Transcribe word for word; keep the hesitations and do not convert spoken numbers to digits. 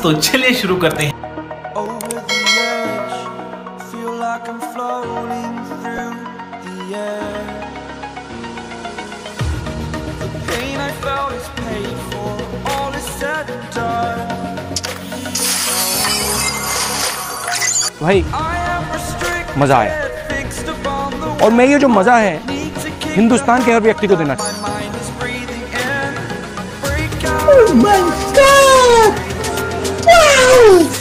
तो चलिए शुरू करते हैं। भाई मजा आया, और मैं ये जो मजा है हिंदुस्तान के हर व्यक्ति को देना चाहता हूं। Oh my God! Wow!